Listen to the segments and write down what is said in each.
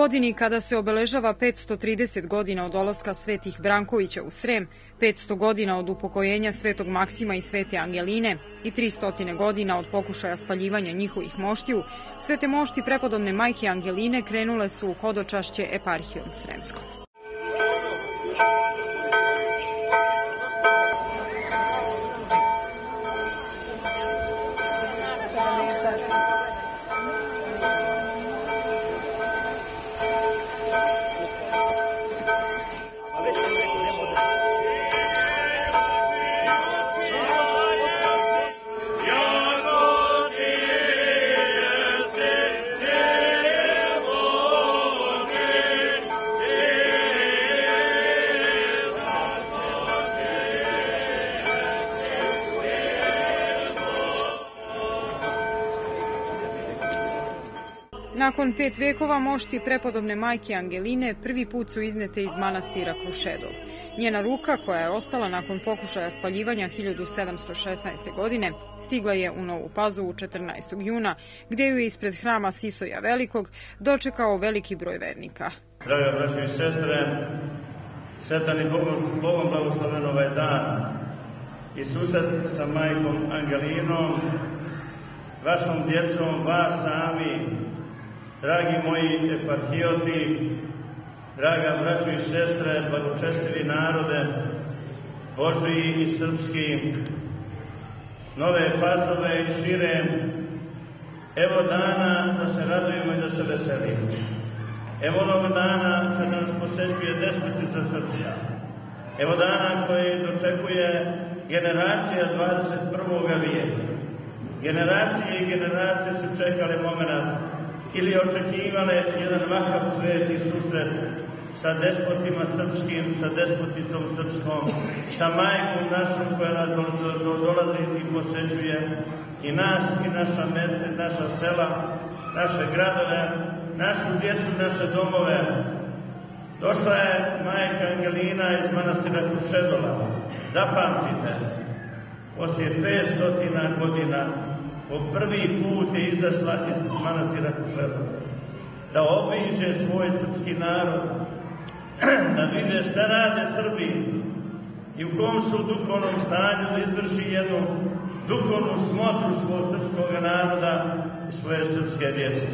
godini kada se obeležava 530 godina od dolaska svetih Brankovića u Srem, 500 godina od upokojenja svetog Maksima i svete Angeline i 300 godina od pokušaja spaljivanja njihovih moštiju, svete mošti prepodobne majke Angeline krenule su u hodočašće eparhijom Sremskom. Nakon 5 vekova mošti prepodobne majke Angeline prvi put su iznete iz manastira Krušedol. Njena ruka, koja je ostala nakon pokušaja spaljivanja 1716. godine, stigla je u Novu Pazovu 14. juna, gde ju je ispred hrama Sisoja Velikog dočekao veliki broj vernika. Draga braćo i sestre, sretan i Bogom blagosloven ovaj dan i susret sa majkom Angelinom, vašom djecom, vas sami, dragi moji eparhijoti, draga braćo i sestre, blagočestivi narode, Božiji i srpski, Nove Pazove i šire, evo dana da se radujemo i da se veselimo. Evo onog dana kada nas posećuje despotica srpska. Evo dana koji dočekuje generacija 21. vijeka. Generacije i generacije su čekale moment ili očekivale jedan ovakav sveti susret sa despotima srpskim, sa despoticom srpskom, sa majkom našom koja nas dolazi i posećuje i nas i naša sela, naše gradove, našu djecu, naše domove. Došla je majka Angelina iz manastira Krušedola. Zapamtite, poslije 500 godina po prvi put je izašla iz manastira Krušedola da obiđe svoj srpski narod, da vide šta rade Srbi i u kom su duhovnom stanju, da izvrši jednu duhovnu smotru svog srpskog naroda i svoje srpske djece.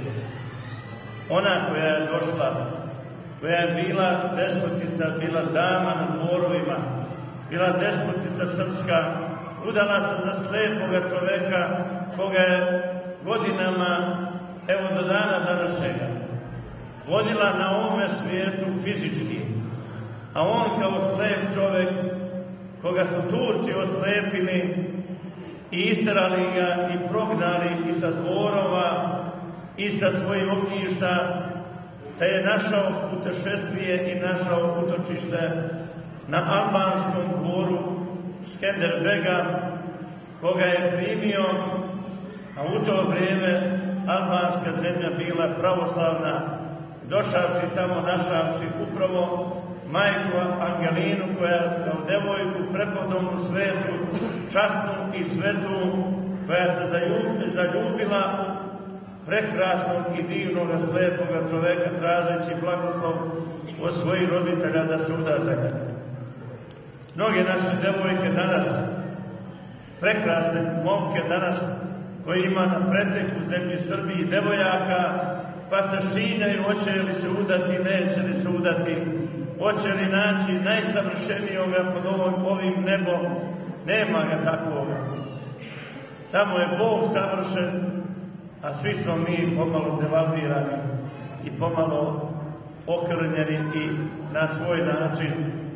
Ona koja je došla, koja je bila despotica, bila dama na dvorovima, bila despotica srpska, udala se za slepoga čoveka koga je godinama, evo do dana današnjega, vodila na ovome svijetu fizički, a on kao slep čovek, koga su Turci oslepili i isterali ga i prognali i sa dvorova i sa svojih ognjišta, da je našao putešestvije i našao utočište na albanskom dvoru Skenderbega, koga je primio, a u to vrijeme albanska zemlja bila pravoslavna, došavši tamo, našavši upravo majku Angelinu, koja kao devojku prepodobnu svetu, časnu i svetu, koja se zaljubila prekrasnog i divnog slepoga čoveka, tražeći blagoslov od svojih roditelja da se uda za njega. Mnoge naše devojke danas, prekrasne momke danas, koji ima na pretek u zemlji Srbiji devojaka, pa se šinjaju, hoće li se udati, neće li se udati, hoće li naći najsavršenijoga pod ovim nebom. Nema ga takvoga. Samo je Bog savršen, a svi smo mi pomalo devalvirani i pomalo okrnjeni i na svoj način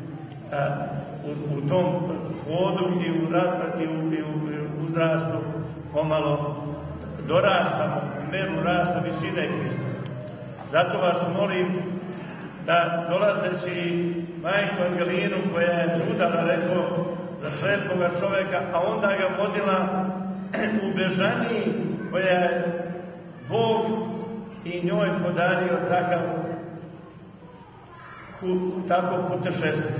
u tom hodu i u uzrastu pomalo dorastamo u meru rasta visine Hrista. Zato vas molim da dolazeći majku Angelinu, koja je se udala, rekao, za slepoga čoveka, a onda ga vodila u Bežaniji, koja je Bog i njoj podario tako putešestvije.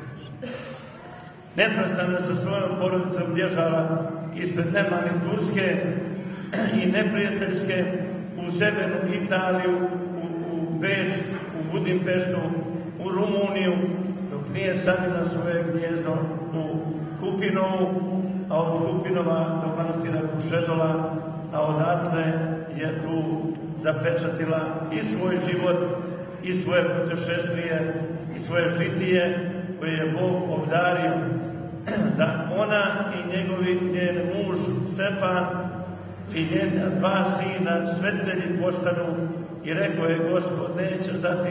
Neprestano sa svojom porodicom bježala ispred nemani Turske i neprijateljske u severnu Italiju, u Beč, u Budimpeštu, u Rumuniju, dok nije sadila svoje gnjezdo u Kupinovu, a od Kupinova do manastira Krušedola, a odatle je tu zapečatila i svoj život, i svoje putešestvije, i svoje žitije koje je Bog obdario, da ona i njen muž Stefan i njena dva sina svetelji postanu, i rekao je: Gospod, nećeš dati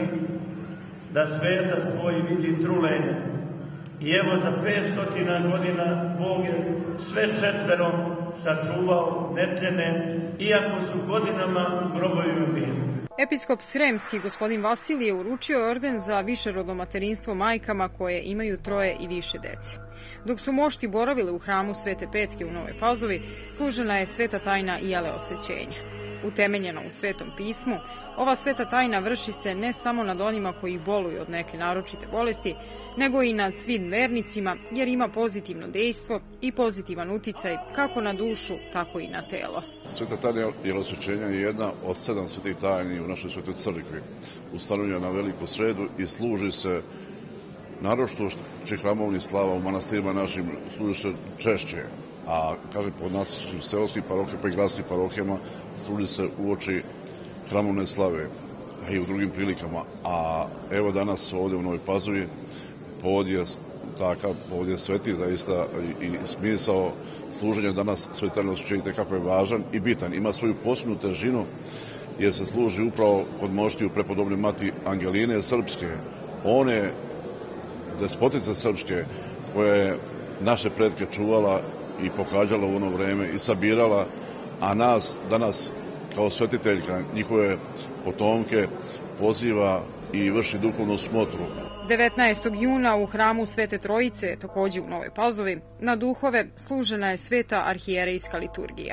da svetac tvoj vidi trulenje. I evo, za 500 godina Bog je sve četverom sačuvao netljene, iako su godinama u grobovima bili. Episkop Sremski, gospodin Vasilije, uručio je orden za višerodno materinstvo majkama koje imaju 3 i više dece. Dok su mošti boravile u hramu Svete Petke u Novoj Pazovi, služena je sveta tajna jeleosvećenja. Utemeljena u Svetom pismu, ova sveta tajna vrši se ne samo nad onima koji boluju od neke naročite bolesti, nego i nad svim vernicima, jer ima pozitivno dejstvo i pozitivan uticaj kako na dušu, tako i na telo. Sveta tajna jeleosvećenja je jedna od 7 svetih tajni u našoj Svetoj crkvi. Ustanovljena na veliku sredu i služi se, naročito što hramovnih slava u manastirima našim, služi se češće. A, kažem, pod našim seoskim parohijama pa i gradskim parohijama služi se uoči hramovne slave, a i u drugim prilikama. A evo danas ovde u Novoj Pazovi povod je takav, povod je sveti, zaista, i smisao služenja danas svetarno osvećenje kako je važan i bitan. Ima svoju posebnu težinu jer se služi upravo kod moštiju prepodobne mati Angeline Srpske, one despotice srpske koja je naše pretke čuvala i pohađala u ono vreme i sabirala, a nas danas kao svetiteljka, njihove potomke, poziva i vrši duhovnu smotru. 19. juna u hramu Svete Trojice, takođe u Novoj Pazovi, na duhove služena je sveta arhijerejska liturgija.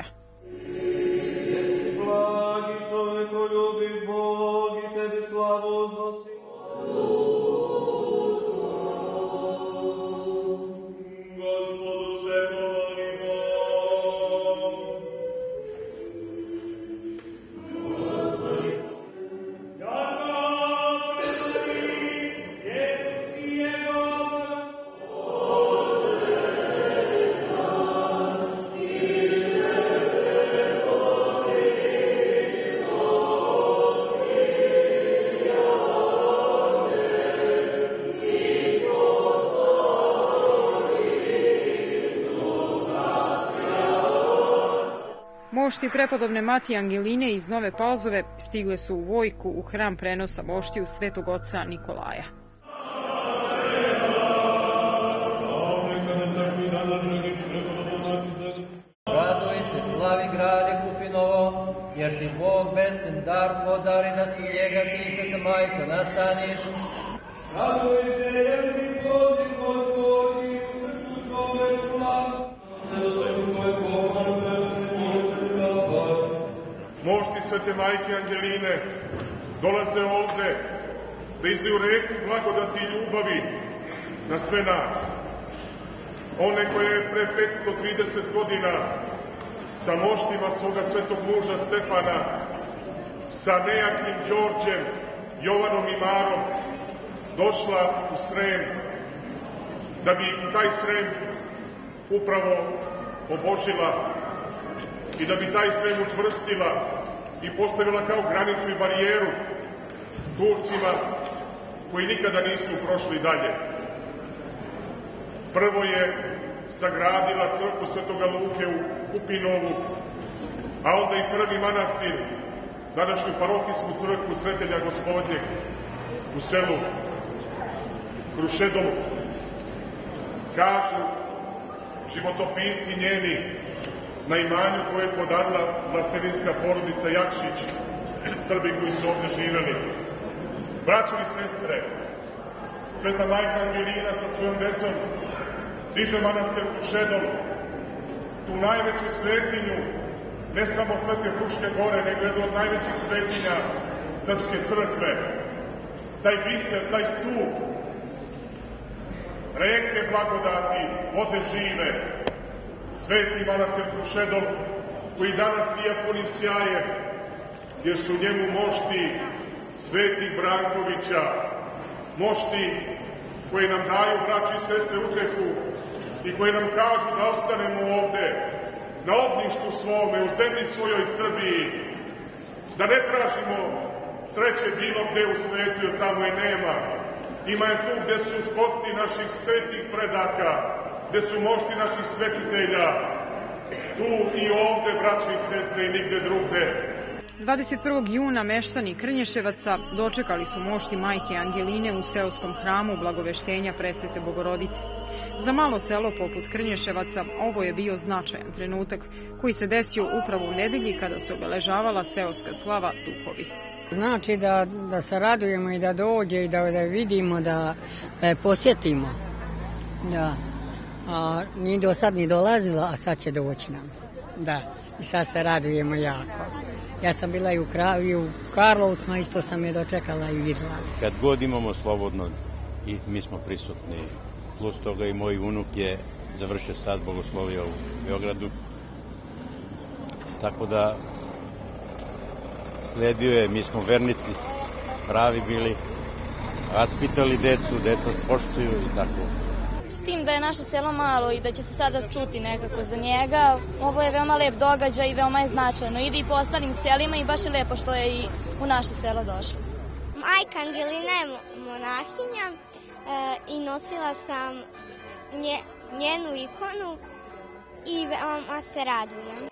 Jesi blagi čoveku, ljubi Bog i tebi slavu uznosi. Mošti prepodobne mati Angeline iz Nove Pazove stigle su u Vojku u hram prenosa moštiju Svetog oca Nikolaja. Raduj se, slavi grade Kupinovo, jer ti Bog bescen dar podari da se njega ti, Sveta Majko, nastaniš. Raduj se, jer si poziv Gospod i u srcu svome čula. Mošti Svete Majke Angeline dolaze ovde da izdaju reku blagodati i ljubavi na sve nas. One koje je pre 530 godina sa moštima svoga svetog muža Stefana, sa nejakim Đorđem, Jovanom i Marom došla u Srem, da bi taj Srem upravo obožila i da bi taj Srem učvrstila i postavila kao granicu i barijeru Turcima koji nikada nisu prošli dalje. Prvo je sagradila crkvu Svetoga Luke u Kupinovu, a onda i prvi manastir, današnju parohijsku crkvu Svetelja Gospodnjeg u selu Krušedolu. Kažu životopisci njeni, na imanju koje je podarila vlastelinska porodica Jakšić, Srbi koji su ovde živeli. Braćo i sestre, Sveta Majka Angelina sa svojom decom diže manastir Krušedol, tu najveću svetinju, ne samo Svete Fruške gore, nego jednu od najvećih svetinja Srpske crkve. Taj biser, taj stup, reke blagodati, vode žive, sveti manastir Krušedol, koji danas sija punim sjajem, jer su njemu mošti svetih Brankovića, mošti koji nam daju, braći i sestre, utehu i koji nam kažu da ostanemo ovde, na ognjištu svome, u zemlji svojoj Srbiji, da ne tražimo sreće bilo gde u svetu, jer tamo je nema. Ima je tu gde su kosti naših svetih predaka, gde su mošti naših svetitelja, tu i ovde, braći i sestre, i nigde drugde. 21. juna meštani Krnješevaca dočekali su mošti majke Angeline u seoskom hramu Blagoveštenja Presvete Bogorodice. Za malo selo poput Krnješevaca ovo je bio značajan trenutak koji se desio upravo u nedelji kada se obeležavala seoska slava Duhovi. Znači da se radujemo i da dođe i da vidimo, da je posjetimo. Da. A nije do sad ni dolazila, a sad će doći nam. Da. I sad se radujemo jako. Ja sam bila i u Karlovcima, isto sam je dočekala i videla. Kad god imamo slobodno i mi smo prisutni. Plus toga i moj unuk je završio sad bogoslovija u Beogradu. Tako da sledio je, mi smo vernici, pravi bili, vaspitali decu, deca poštuju i tako. S tim da je naše selo malo i da će se sada čuti nekako za njega, ovo je veoma lep događaj i veoma je značajno. Ide i po ostalim selima i baš je lepo što je i u naše selo došlo. Majka Angelina je monahinja i nosila sam njenu ikonu i veoma se radujem.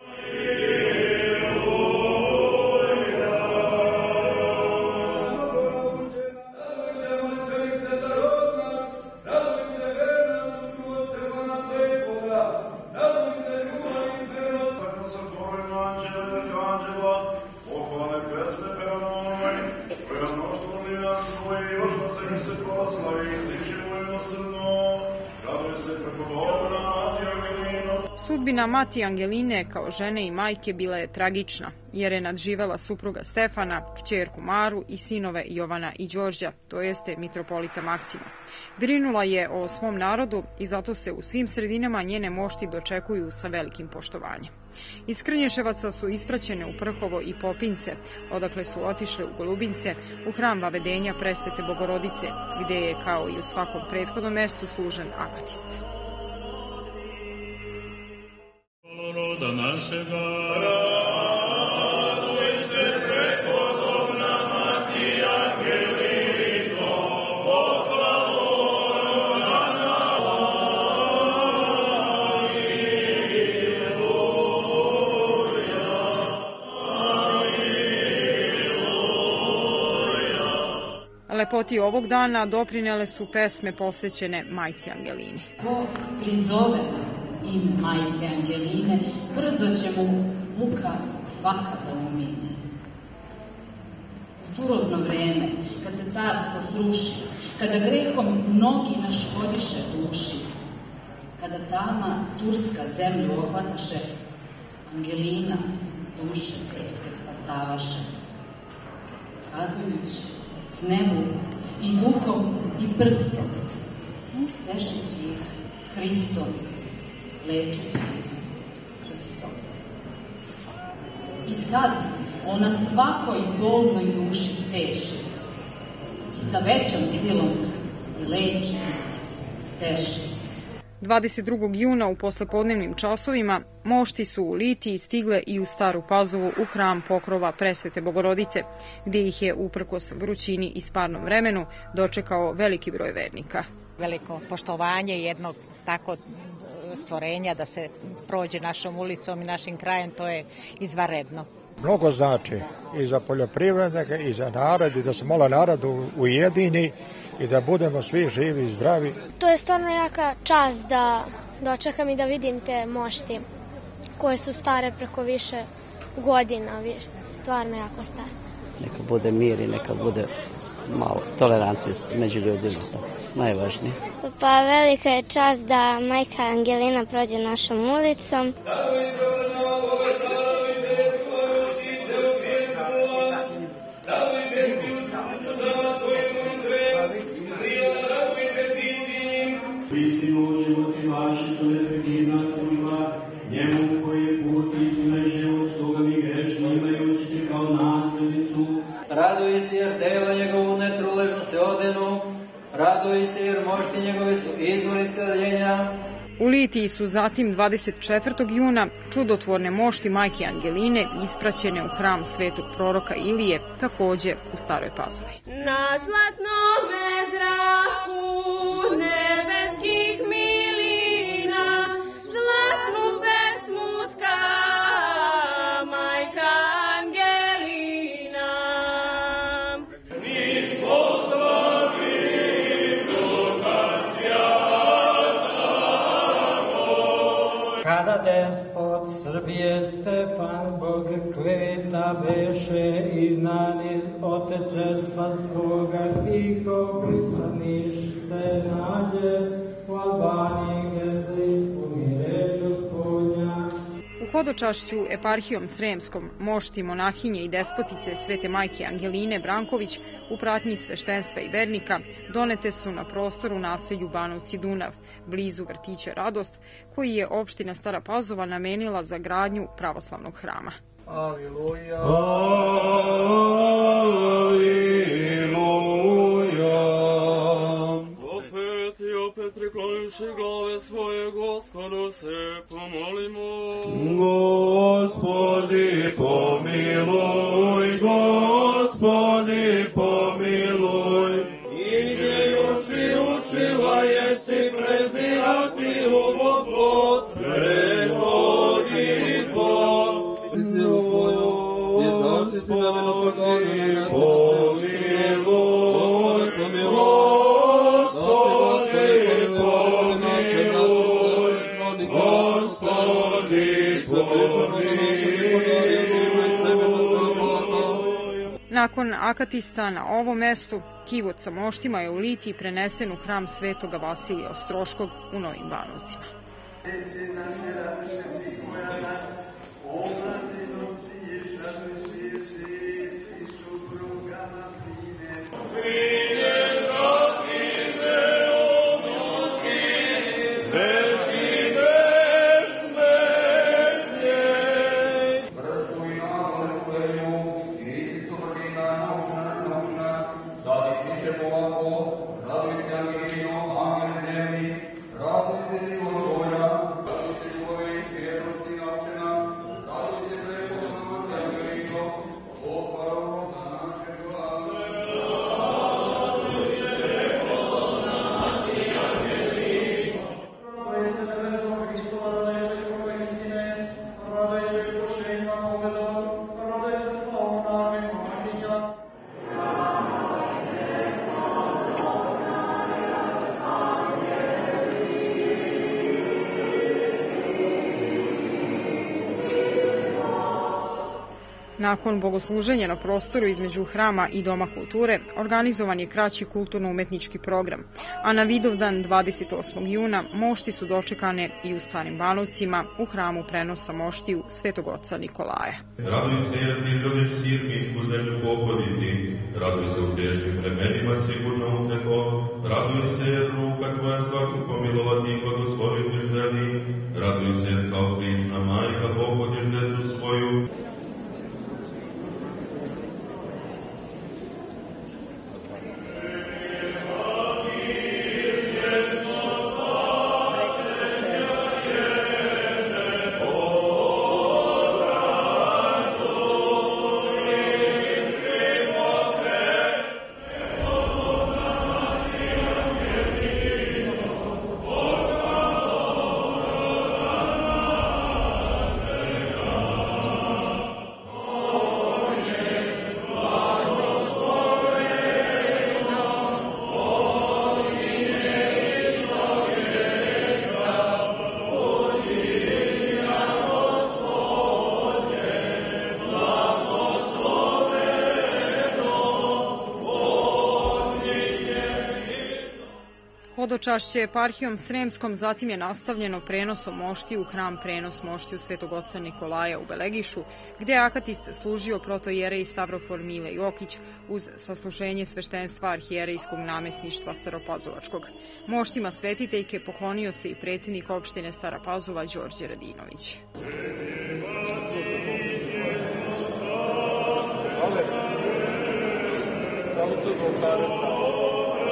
Sudbina mati Angeline kao žene i majke bila je tragična, jer je nadživela supruga Stefana, kćerku Maru i sinove Jovana i Đorđa, to jeste mitropolita Maksima. Brinula je o svom narodu i zato se u svim sredinama njene mošti dočekuju sa velikim poštovanjem. Iz Krnješevaca su ispraćene u Prhovo i Popince, odakle su otišle u Golubince, u hram Vavedenja Presvete Bogorodice, gde je, kao i u svakom prethodnom mestu, služen akatist. Roda našega, raduj se prekodobna mati Angelino, pohvalorana, Lepoti ovog dana doprinele su pesme posvećene majci Angelini. Ko prizove ime majke Angeline, brzo će mu muka svaka da umine. U turobno vreme, kad se carstvo sruši, kada grehom mnogi naškodiše duši, kada tama turska zemlju ohvataše, Angelina duše srpske spasavaše. Kazujući nebu i duhom i prstom, tešići ih Hristom, lečeći ih krstom. I sad ona svakoj bolnoj duši teši i sa većom silom i leči i teši. 22. juna u poslepodnevnim časovima mošti su u Litiji stigle i u Staru Pazovu u hram Pokrova Presvete Bogorodice, gde ih je uprkos vrućini i sparnom vremenu dočekao veliki broj vernika. Veliko poštovanje jednog tako stvorenja da se prođe našom ulicom i našim krajem, to je izvanredno. Mnogo znači i za poljoprivrednike i za narod i da se malo narodu ujedini i da budemo svi živi i zdravi. To je stvarno jaka čast da dočekam i da vidim te mošti koje su stare preko više godina, stvarno jako stare. Neka bude mir i neka bude malo tolerancije među ljudima, to najvažnije. Pa velika je čast da majka Angelina prođe našom ulicom. Istinu životi vaši, to neprekidna služba, njemu koji je put istine život, stoga mi grešni imajući te kao naslednicu. Raduj se jer deo ordenu. Raduj se jer mošti njegove su izvor isceljenja. U Litiji su zatim 24. juna čudotvorne mošti majke Angeline ispraćene u hram svetog proroka Ilije, takođe u Staroj Pazovi. Na zlatnome zraku nebeskih milina zlatnu pesmu tka majka Angelina. Nismo slavili duha svijata. Kada despot Srbije Stefan Bog kleveta beše iznan iz otečestva svoga i ko pripadnište nađe u Albaniji gde se ispuni reč Gospodnja. U hodočašću eparhijom Sremskom mošti monahinje i despotice Svete majke Angeline Branković u pratnji sveštenstva i vernika donete su na prostoru naselju Banovci Dunav, blizu vrtića Radost, koji je opština Stara Pazova namenila za gradnju pravoslavnog hrama. Aleluja. Opet i opet preklonivši glave svoje Gospodu se pomolimo. Gospodi pomiluj, Gospodi pomiluj. I gdje još i učila jesi prezirati ljubav plod, predvodi plod. Silu svoju i zaštiti nevino progona Nakon akatista na ovom mestu, kivot sa moštima je u Litiji prenesen u hram Svetoga Vasilija Ostroškog u Novim Banovcima. Nakon bogosluženja na prostoru između hrama i Doma kulture, organizovan je kraći kulturno-umetnički program, a na Vidovdan 28. juna mošti su dočekane i u Starim Banovcima u hramu prenosa moštiju Svetog oca Nikolaja. Raduj se jer ti želiš sirminsku zemlju pohoditi, raduj se u teškim vremenima sigurno uteko, raduj se jer ruka tvoja svaku pomilovati i blagosloviti želi, raduj se jer kao krišna majka pohodiš decu svoju. Hodočašće eparhijom Sremskom zatim je nastavljeno prenosom moštiju u hram prenos moštiju Svetog oca Nikolaja u Belegišu, gde je akatist služio protojerej Stavrofor Mile Jokić uz sasluženje sveštenstva arhijerejskog namesništva Staropazovačkog. Moštima svetiteljke poklonio se i predsjednik opštine Stara Pazova Đorđe Radinović. Hvala.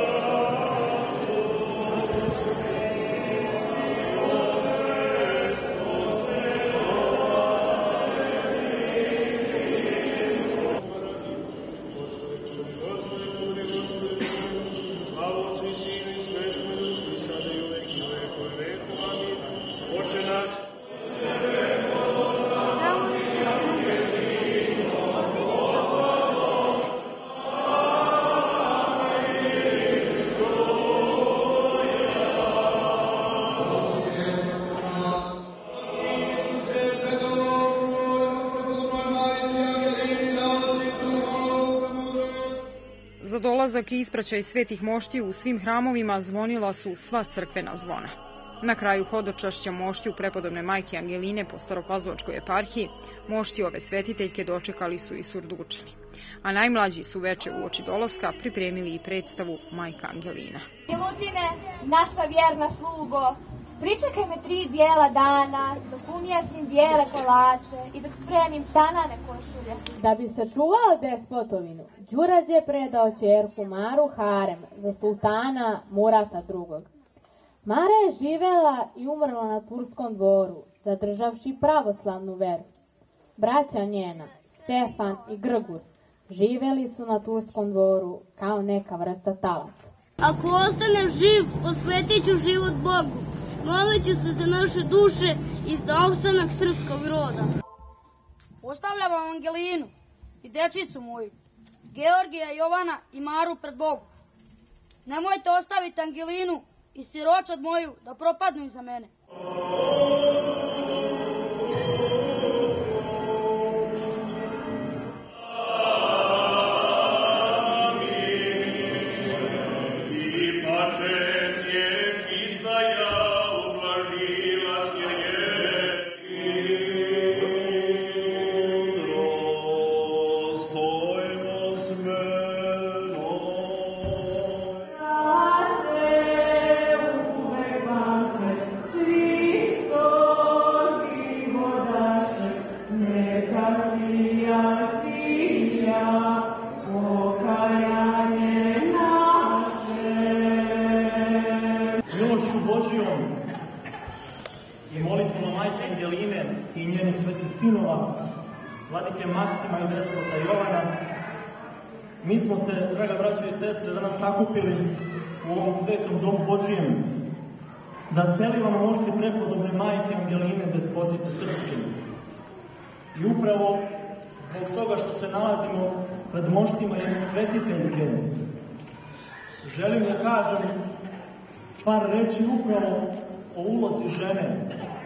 obilazak i ispraćaj svetih moštiju u svim hramovima zvonila su sva crkvena zvona. Na kraju hodočašća moštiju prepodobne majke Angeline po Staropazovačkoj eparhiji, moštiju ove svetiteljke dočekali su i Surdugučani. A najmlađi su veče uoči dolaska pripremili i predstavu Majka Angelina. Milutine, naša vjerna slugo, pričekaj me 3 bijela dana, dok umjesim bijele kolače i dok spremim tanane košulje. Da bi sačuvao despotovinu, Đurađ je predao ćerku Maru harem za sultana Murata II. Mara je živela i umrla na turskom dvoru, zadržavši pravoslavnu veru. Braća njena, Stefan i Grgur, živeli su na turskom dvoru kao neka vrsta talaca. Ako ostanem živ, posvetit ću život Bogu. Molit ću se za naše duše i za opstanak srpskog roda. Ostavljam vam Angelinu i dečicu moju, Georgija, Jovana i Maru pred Bogom. Nemojte ostaviti Angelinu i siročad moju da propadnu iza mene. Vladike Maksima i despota Jovana, mi smo se, draga braćo i sestre, danas sakupili u ovom svetom domu Božijem da celivamo mošti prepodobne majke Angeline, despotice srpske. I upravo zbog toga što se nalazimo pred moštima jedne svetiteljke, želim da kažem par reči upravo o ulozi žene,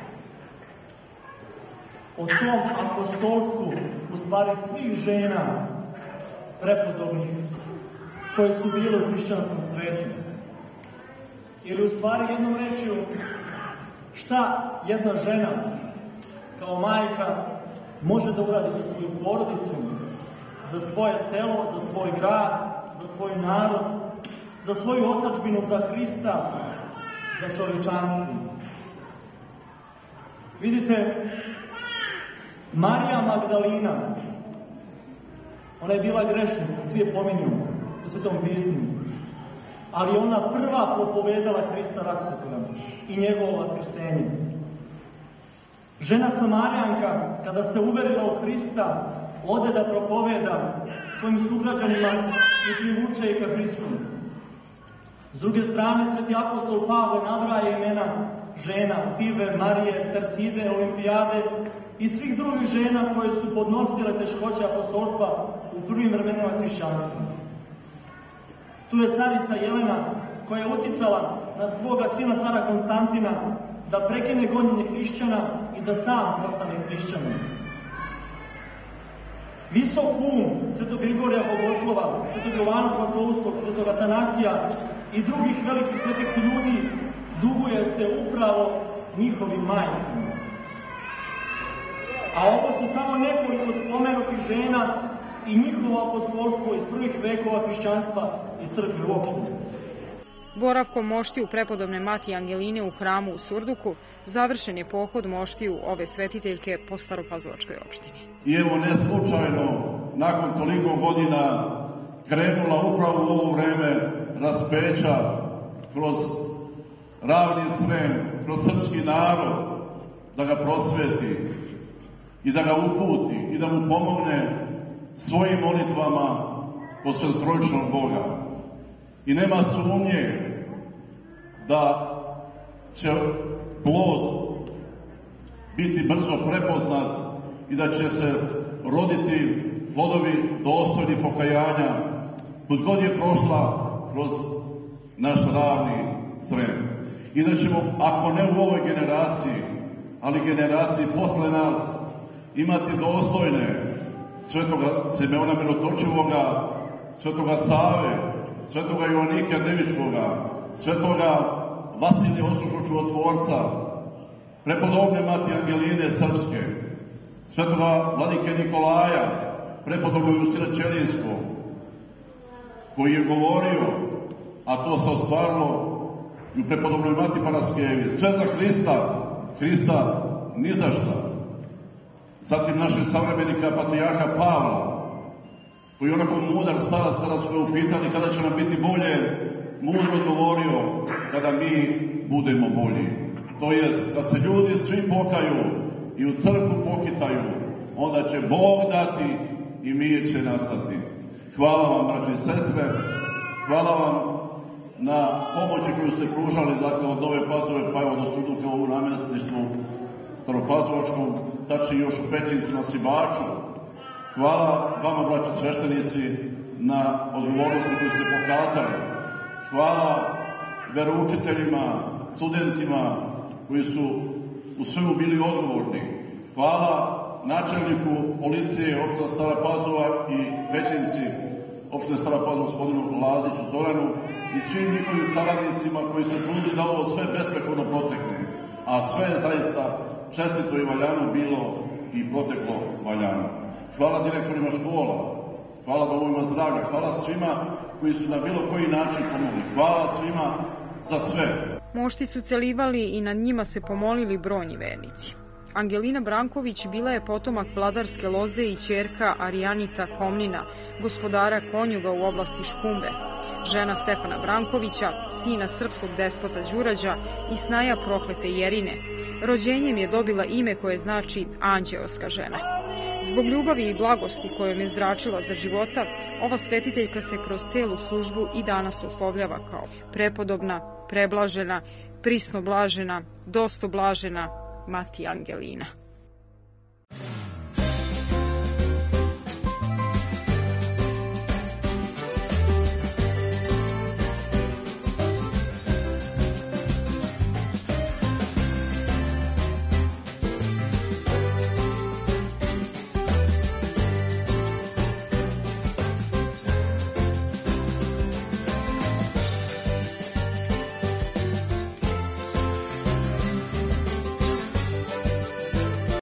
o tom apostolstvu, u stvari svih žena prepodobnih koje su bile u hrišćanskom svetu. Ili u stvari jednom rečju, šta jedna žena kao majka može da uradi za svoju porodicu, za svoje selo, za svoj grad, za svoj narod, za svoju otadžbinu, za Hrista, za čovječanstvo. Vidite, Marija Magdalina, ona je bila grešnica, svi je pominju u Svetom pismu, ali ona prva propovedala Hrista rasvetljenog i njegovo vaskrsenje. Žena Samarijanka, kada se uverila u Hrista, ode da propoveda svojim sugrađanima i privuče ih ka Hristu. S druge strane, sveti apostol Pavle nabraja imena žena Five, Marije, Perside, Olimpijade i svih drugih žena koje su podnosile teškoće apostolstva u prvim vremenima hrišćanstva. Tu je carica Jelena koja je uticala na svoga sina cara Konstantina da prekine gonjenje hrišćana i da sam postane hrišćanin. Visok um svetog Grigorija Bogoslova, svetog Jovana Zlatoustog, svetog Atanasija i drugih velikih svetih ljudi duguje se upravo njihovim majkama. A ovo su samo nekoliko spomenutih žena i njihovo apostolstvo iz prvih vekova hrišćanstva i crkve uopšte. Boravkom moštiju prepodobne Mati Angeline u hramu u Surduku završen je pohod moštiju ove svetiteljke po Staropazovačkoj opštini. I evo ne slučajno, nakon toliko godina krenula upravo u ovo vreme raspeća kroz ravni Srem, kroz srpski narod, da ga prosveti i da ga uputi i da mu pomogne svojim molitvama kod Svetotrojičnog Boga. I nema sumnje da će plod biti brzo prepoznat i da će se roditi plodovi dostojni pokajanja kud god je prošla kroz naš ravni Srem. I da ćemo, ako ne u ovoj generaciji, ali generaciji posle nas, imati dostojne svetoga Simeona Mirotočivoga, svetoga Save, svetoga Joanika Devičkoga, svetoga Vasilija Osušnog čudotvorca, prepodobne mati Angeline Srpske, svetoga vladike Nikolaja, prepodobnog Justina Ćelijskog, koji je govorio, a to se ostvarilo i u prepodobnoj mati Paraskevi, sve za Hrista, Hrista ni za šta. Zatim naše savremenika patrijarha Pavla, koji je onako mudar starac kada su ga upitali kada će nam biti bolje, mudro odgovorio kada mi budemo bolji. To jest, da se ljudi svi pokaju i u crkvu pohitaju, onda će Bog dati i mir će nastati. Hvala vam, braći i sestre, hvala vam na pomoći koju ste pružali, dakle, od Nove Pazove pa evo do Suduka u namestništvu Staropazovačkom, tačnije još u Pećincima, Sibaču. Hvala vama, braći sveštenici, na odgovornosti koju ste pokazali. Hvala veroučiteljima, studentima koji su u svemu bili odgovorni. Hvala načelniku policije opština Stara Pazova i Pećinci opštine Stara Pazova, gospodinu Laziću Zoranu i svim njihovim saradnicima koji se trudili da ovo sve besprekorno protekne. A sve je zaista čestito i valjano bilo i proteklo valjano. Hvala direktorima škola, hvala domovima zdravlja, hvala svima koji su na bilo koji način pomogli. Hvala svima za sve. Mošti su celivali i nad njima se pomolili brojni vernici. Angelina Branković bila je potomak vladarske loze i ćerka Arijanita Komnina, gospodara Konjuga u oblasti Škumbe, žena Stefana Brankovića, sina srpskog despota Đurađa i snaja proklete Jerine. Rođenjem je dobila ime koje znači anđeoska žena. Zbog ljubavi i blagosti kojom je zračila za života, ova svetiteljka se kroz celu službu i danas oslovljava kao prepodobna, preblažena, prisno blažena, dosto blažena Mati Angelina.